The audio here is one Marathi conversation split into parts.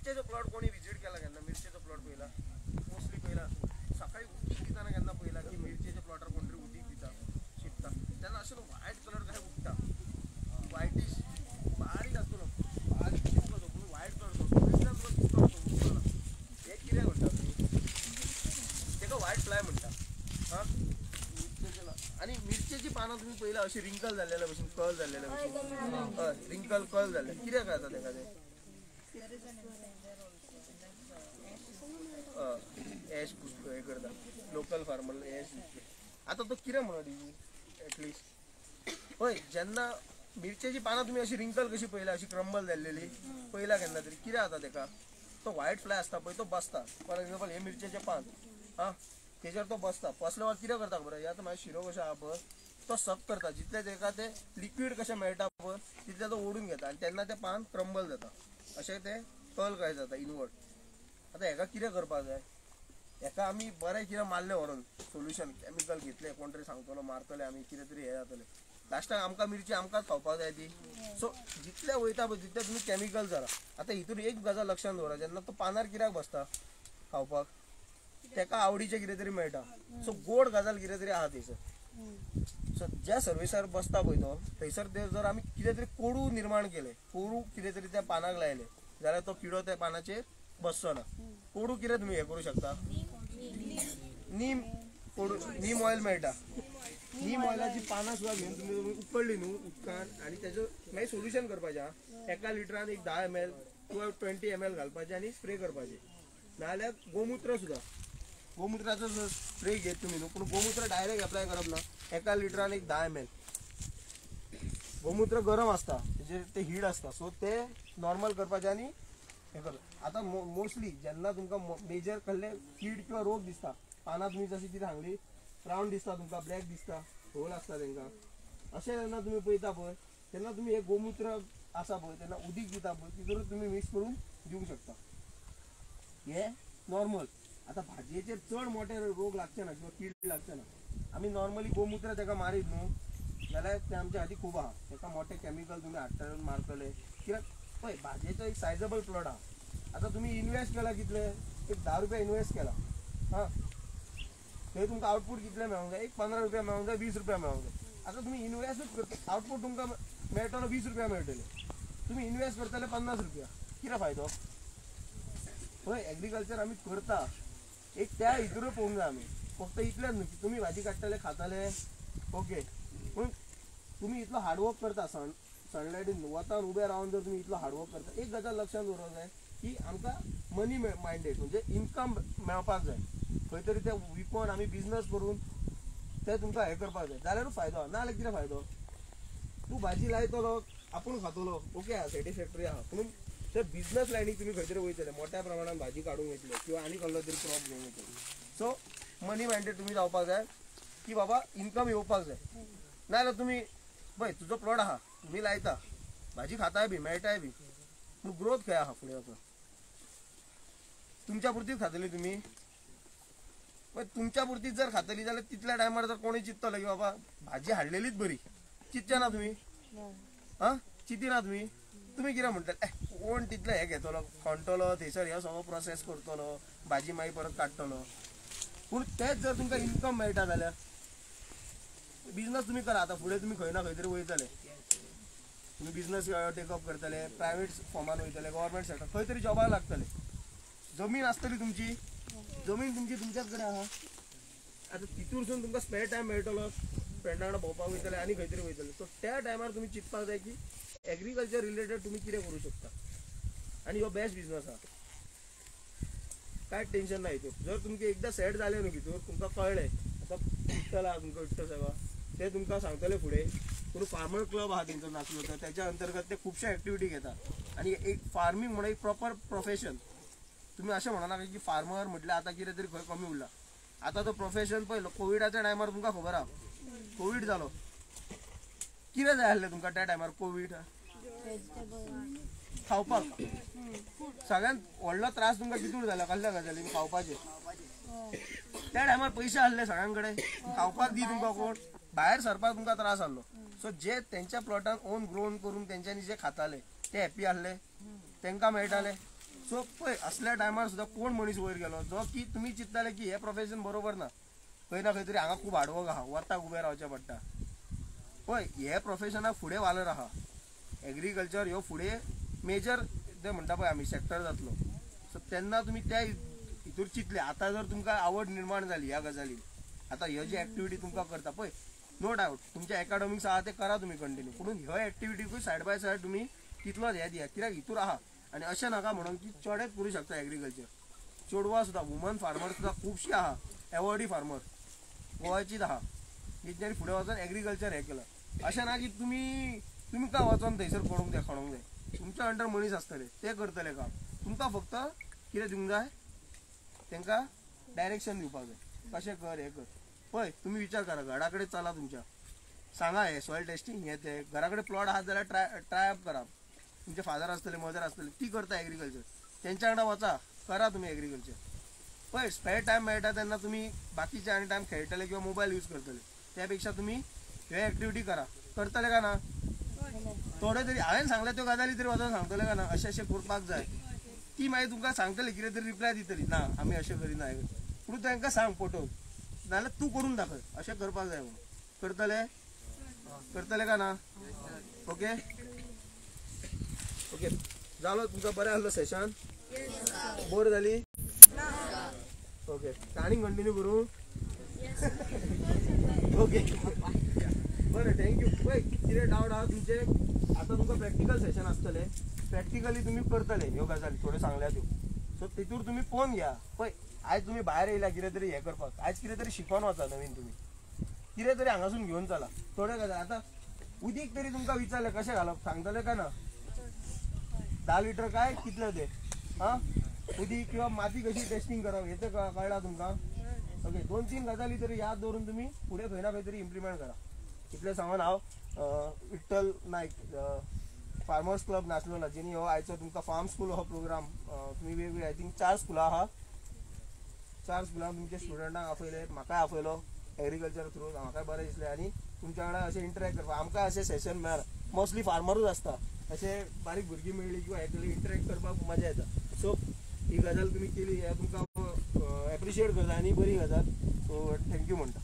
मिरचेचो प्लॉट कोणी विजिट केला केन्ना मिरचेचो प्लॉट पयला मोस्टली पयला सकाळी उदीक दिताना केन्ना पयला की मिरचेच्या प्लॉटार कोण तरी उदीक दिता शिंपता तेन्ना अशें व्हायट कलर कशें उठटा व्हायटीश बारीक आसतलो बारीक शिंपलो तो पूण व्हायट कलर तो हे कित्याक म्हणटा तेका व्हायट फ्लाय म्हणटा हां आणि मिरचेची पानां तुम्ही पयला अशी रिंकल जाल्लेल्या भशेन कल जाल्लेल्या भशेन हय रिंकल कल जाल्ले कित्याक जाता तेका ते एश हे करता लोकल फार्मर एश आता तो कितें म्हणत एटलिस्ट हय जेन्ना मिरचेची पानां तुमी अशी रिंकल कशी पयला अशी क्रम्बल जाल्लेली पयला केन्ना तरी कितें जाता तेका तो व्हायट फ्लाय आसता पळय तो बसता फॉर एक्झाम्पल हे मिरचेचे पान हां तेजेर तो बसता बसल्या वर कितें करता खबर ह्या म्हाका शिरो कशें आहा पळय तो सक करता जितले तेका ते लिक्वीड कशें मेळटा पळय तितले तो ओडून घेता आनी तेन्ना ते पान क्रम्बल जाता अशें ते कल काय जाता इनवर्ड आतां हेका कितें करपाक जाय हेका आमी बरें कितें मारलें व्हरून सोल्युशन कॅमिकल घेतले कोण तरी सांगतलो मारतले आमी कितें तरी हे जातले लास्टाक आमकां मिरची आमकांच खावपाक जाय ती सो जितले वयता पळय तितले तुमी कॅमिकल जाला आतां हितून एक गजाल लक्षांत दवरा जेन्ना तो पानार कित्याक बसता खावपाक तेका आवडीचें कितें तरी मेळटा सो गोड गजाल कितें तरी आहा थंयसर सो ज्या सर्विसार बसता पळय तो थंयसर ते जर आमी कितें तरी कोडू निर्माण केले कोडू कितें तरी त्या पानाक लायले जाल्यार तो किडो त्या पानाचेर बसचो ना कोडू कितें तुमी हे करूं शकता नीम कोडू नीम ऑयल मेळटा नीम ऑयलाची पानां सुद्दां घेवन तुमी उकडली न्हू उदकान आनी तेजो मागीर सोल्युशन करपाचें एका लिटरान एक 10 ml किंवा 20 ml घालपाचें आनी स्प्रे करपाचें नाजाल्यार गोमुत्र सुद्दां गोमुत्राचो स्प्रे घेत तुमी न्हू पूण गोमुत्र डायरेक्ट एप्लाय करप ना एका लिटरान एक 10 ml गोमुत्र गरम आसता तेजेर ते हीट आसता सो ते नॉर्मल करपाचें आनी हे कर आतां मोस्टली जेन्ना तुमकां मेजर कसले कीड किंवा रोग दिसता पानां तुमी जशी कितें सांगली ब्रावन दिसता तुमकां ब्लॅक दिसता होल आसता तांकां अशें जेन्ना तुमी पळयता पळय तेन्ना तुमी हे गोमुत्र आसा पळय तेन्ना उदीक दिता पळय तितून तुमी मिक्स करून दिवंक शकता हे नॉर्मल आता भाजयेचेर चड मोठे रोग लागचे ना किंवा कीड लागचे ना आमी नॉर्मली गोमुत्र तेका मारीत न्हू जाल्यार ते आमच्या खातीर खूब आहा तेका मोठे कॅमिकल तुमी हाडटले मारतले कित्याक पळय भाजयेचो एक सायजेबल प्लॉट आहा आतां तुमी इन्वेस्ट केला कितले एक 10 रुपया इन्वेस्ट केला हां थंय तुमकां आउटपूट कितले मेळोंक जाय एक 15 रुपया मेळोंक जाय 20 रुपया मेळोंक जाय आतां तुमी इन्वेस्टूच करता आउटपूट तुमकां मेळटलो 20 रुपया मेळटले तुमी इन्वेस्ट करतले 50 रुपया कितें फायदो पळय एग्रीकल्चर आमी करता एक त्या हितूरूच पळोवंक जाय आमी फक्त इतलेंच न्हू की तुमी भाजी काडटले खाताले ओके पूण तुमी इतलो हार्डवर्क करता सनलायटीन वतान उबे रावन जर तुमी इतलो हार्डवर्क करता एक गजाल लक्षांत दवरपाक जाय की आमकां मनी मायंडेड म्हणजे इन्कम मेळपाक जाय खंय तरी ते विकून आमी बिजनस करून ते तुमकां हे करपाक जाय जाल्यारूच फायदो आहा नाल्यार कितें फायदो तूं भाजी लायतलो आपूण खातलो ओके आहा सॅटिस्फॅक्टरी आहा पूण ते बिजनस लायनीक तुमी खंय तरी वयतले मोठ्या प्रमाणात भाजी काडूंक वयतले किंवा आनी कसलो तरी क्रॉप घेवन वयतले सो मनी मायंडेड तुमी जावपाक जाय की बाबा इन्कम येवपाक जाय नाजाल्यार तुमी पळय तुजो प्लॉट आहा तुमी लायता भाजी खाताय बी मेळटाय बी पूण ग्रोथ खंय आहा फुडें वचून तुमच्या पुरतीच खातली तुमी पण तुमच्या पुरतीच जर खातली जाल्यार तितल्या टायमार जर कोणी चिंततलो की बाबा भाजी हाडलेलीच बरी चिंतचे ना तुमी हां चिंतिना तुमी तुमी कितें म्हणटा कोण तितले हे घेतलो खणटलो थंयसर हे सगळो प्रोसेस करतलो भाजी मागीर परत काडटलो पूण तेच जर तुमकां इन्कम मेळटा जाल्यार बिजनस तुमी करा आतां फुडें तुमी खंय ना खंय तरी वयतले तुमी बिजनस टेकअप करतले प्रायवेट फॉर्मान वयतले गव्हर्मेंट सेक्टर खंय तरी जॉबाक लागतले जमीन आसतली तुमची जमीन तुमची तुमच्याच कडेन आहा आतां तितूरसून तुमकां स्पेअर टायम मेळटलो फ्रेंडा वांगडा भोंवपाक वयतले आनी खंय तरी वयतले सो त्या टायमार तुमी चिंतपाक जाय की एग्रीकल्चर रिलेटेड तुमी कितें करूं शकता आनी हो बेस्ट बिजनस आहा कांयच टेन्शन ना हितूर जर तुमकां एकदां सेट जालें न्हू भितर तुमकां कळ्ळें आतां विठ्ठल आहा तुमकां विठ्ठल सेवा ते तुमकां सांगतले फुडें पूण फार्मर क्लब आहा तेंचो नासलो तर त्याच्या अंतर्गत ते खुबशे एक्टिविटी घेतात आनी एक फार्मिंग म्हणून एक प्रॉपर प्रोफेशन तुम्ही अशें म्हणनाका की फार्मर म्हटल्यार आतां कितें तरी खंय कमी उरला आतां तो प्रोफेशन पळय कोविडाच्या टायमार तुमकां खबर आहा कोविड जालो कितें जाय आसलें तुमकां त्या टायमार कोविड खावपाक सगळ्यांत व्हडलो त्रास तुमकां कितून जाला कसल्या गजालीन खावपाचे त्या टायमार पयशे आसले सगळ्यां कडेन खावपाक दी तुमकां कोण भायर सरपाक तुमकां त्रास आसलो सो जे तेंच्या प्लॉटान ओन ग्रोन करून तेंच्यांनी जे खाताले ते हॅप्पी आसले तेंकां मेळटाले सो पळय असल्या टायमार सुद्दां कोण मनीस वयर गेलो जो की तुमी चिंतताले की हे प्रोफेशन बरोबर ना, खंय ना खंय तरी हांगा खूब हार्डवर्क आहा, वताक उबें रावचें पडटा. पळय हे प्रोफेशनाक फुडें वालोर आहा. एग्रीकल्चर ह्यो फुडें मेजर ते म्हणटा पळय आमी सेक्टर जातलो. सो तेन्ना तुमी त्या हितूर चिंतले. आतां जर तुमकां आवड निर्माण जाली ह्या गजालीन, आतां ह्यो जी एक्टिविटी तुमकां करता पळय, नो डावट तुमचे एकाडेमिक्स आहा ते करा तुमी कंटिन्यू, पूण ह्यो एक्टिविटीकूय सायड बाय सायड तुमी तितलोच हे दिया, कित्याक हितूर आहा. आनी अशें नाका म्हणून की चडेच करूं शकता एग्रीकल्चर. चेडवां सुद्दां वुमन फार्मर सुद्दां खुबशीं आहा, एवॉर्डी फार्मर गोंयचीच आहा, तेंच्यांनी फुडें वचून एग्रीकल्चर हें केलां. अशें ना की तुमकां वचोन थंयसर पडूंक जाय खणूंक जाय. तुमच्या अंडर मनीस आसतले ते करतले काम. तुमकां फक्त कितें दिवंक जाय, तांकां डायरेक्शन दिवपाक जाय, कशें कर हें कर. पळय तुमी विचार करा, घरा कडेन चला तुमच्या, सांगा हे सॉयल टेस्टिंग हें ते, घरा कडेन प्लॉट आहात जाल्यार ट्राय अप करा. तुमचे फादर आसतले मदर आसतले ती करता एग्रीकल्चर, तेंच्या वांगडा वचा, करा तुमी एग्रीकल्चर. पळय स्पेअर टायम मेळटा तेन्ना तुमी बाकीचे आनी टायम खेळटले किंवा मोबायल यूज करतले, त्या पेक्षा तुमी ह्यो एक्टिविटी करा. करतले काय ना? थोडे तरी हांवें सांगले त्यो गजाली तरी वचून सांगतले काय ना, अशें अशें करपाक जाय. ती मागीर तुमकां सांगतली, कितें तरी रिप्लाय दितली, ना आमी अशें करिना. पूण तांकां सांग पटोवन, नाल्यार तूं करून दाखय अशें करपाक जाय म्हणून. करतले काय ना? ओके ओके जालो. तुमकां बरें आहलो सेशन? बोर जाली? ओके आनी कंटिन्यू करूं? ओके बरें थँक्यू. पळय कितें डावट आहा तुमचे, आतां तुमकां प्रॅक्टिकल सेशन आसतले, प्रॅक्टिकली तुमी करतले ह्यो गजाली थोड्यो सांगल्या त्यो. सो तितूर तुमी पळोवन घ्या. पळय आयज तुमी भायर येयल्या कितें तरी हें करपाक, आयज कितें तरी शिकोवन वचा नवीन, तुमी कितें तरी हांगासून घेवन चला. थोडे गजाली आतां उदीक तरी तुमकां विचारलें कशें घालप, सांगतले काय ना? 10 लिटर काय कितले ते, हां उदीक किंवा माती कशी टेस्टिंग करप हे तर कळला तुमकां. ओके 2-3 गजाली तरी याद दवरून तुमी फुडें खंय ना खंय तरी इम्प्लिमेंट करा. इतलें सांगून हांव विठ्ठल नायक फार्मर्स क्लब नासलोला, जेणी हो आयचो तुमकां फार्म स्कूल हो प्रोग्राम तुमी वेगवेगळे आय थिंक 4 स्कुलां आहा, 4 स्कुलां तुमच्या स्टुडंटांक आपयले, म्हाकाय आपयलो एग्रीकल्चर थ्रू. म्हाकाय बरें दिसलें आनी तुमच्या वांगडा अशें इंटरेक्ट करपाक आमकां अशें सेशन मेळ्ळां. मोस्टली फार्मरूच आसता, अशें बारीक भुरगीं मेळ्ळी किंवा हें इंटरेक्ट करपाक मजा येता. सो ही गजाल तुमी केली हें तुमकां एप्रिशिएट करता आनी बरी गजाल. सो थँक्यू म्हणटा.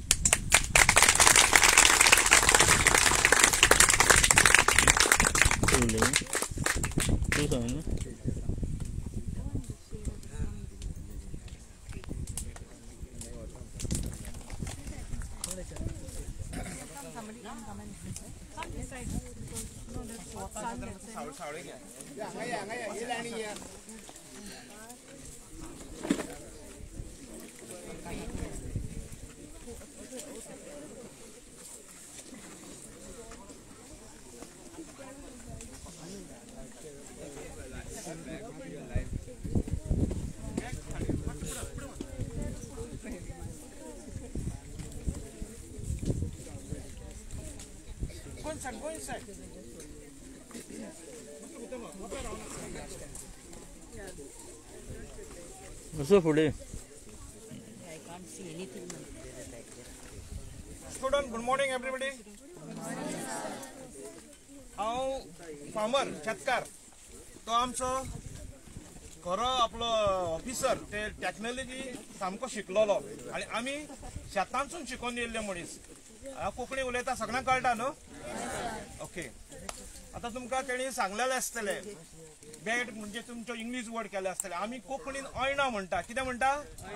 Go inside. कसं पुढे? I can't see anything. Student, good morning everybody. हांव फार्मर शेतकार, तो आमचो खरो आपलो ऑफिसर, ते टेक्नॉलॉजी सामको शिकलोलो आनी आमी शेतांतसून शिकून येयल्ले मनीस. हांव कोंकणी उलयता, सगळ्यांक कळटा न्हू? ओके. आतां तुमकां तेणी सांगलेलें आसतलें बॅट म्हणजे तुमचो इंग्लीश वर्ड केले आसतले. आमी कोंकणीन अयणा म्हणटा. कितें म्हणटा?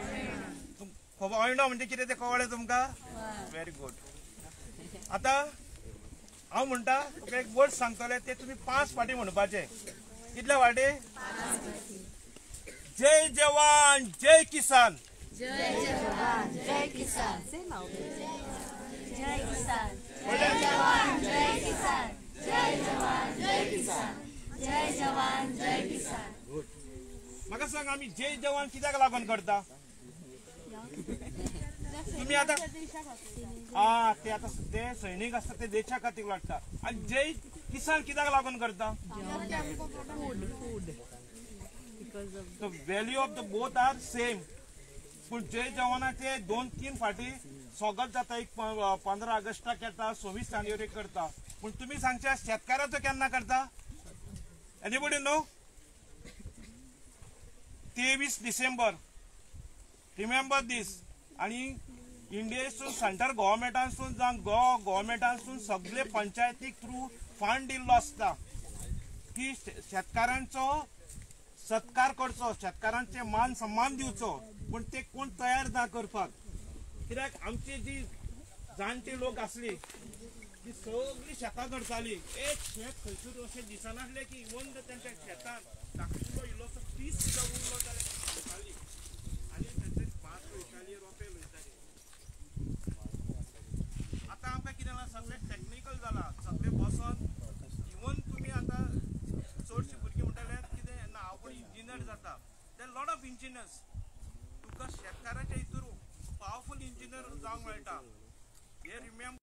अयणा म्हणजे कितें तें कळ्ळें तुमकां? Very good. आतां हांव म्हणटा तुका एक वर्ड सांगतले, ते तुमी 5 फाटी म्हणपाचे. कितले फाटी? जय जवान जय किसान. जय जवान जय किसान. जय किसान. जय जवान जय किसान. जय जवान जय किसान. जय जवान जय किसान. म्हाका सांग, आमी जय जवान कित्याक लागून करता? तुम्ही आता ते आता ते सैनिक असतात ते देशा खातीर वाटता. आणि जय किसान कित्याक लागून करता? The value of the both are same. पण जय जवानाचे 2-3 फाटी स्वागत जाता. एक 15 ऑगस्टाक येता, 26 जानेवारीक करता. पण तुम्ही सांगच्या शेतकाराचो केन्ना करता? Anybody no? 23 डिसेंबर रिमेंबर दीस. आणि इंडियेसून सेंट्रल गव्हर्मेंटासून जावं गोवा गव्हर्मेंटासून सगळे पंचायतीक थ्रू फंड दिल्लो आसता की शेतकारांचो सत्कार करचो, शेतकारांचे मान सन्मान दिवचो, पण ते कोण तयार ना करपाक. कित्याक आमची जी जाणटी लोक आसली ती सगळी शेतां करताली. एक शेत खंयसूर अशें दिसनासलें की इवन तेंच्या शेतान धाकटुलो इल्लोसो पीस सुद्दां उरलो जाल्यार करताली आनी तेंचे भात रोयताली, रोंपे रोयताली. आतां आमकां कितें जाला, सगळें टॅक्निकल जाला, सगळें बसोन इवन तुमी आतां चडशीं भुरगीं म्हणटाले कितें ना हांव पण इंजिनियर जाता. The lot of engineers. तुका शेतकाराच्या हितूर पावरफूल इंजिनियर जावंक मेळटा. हे रिमेंबर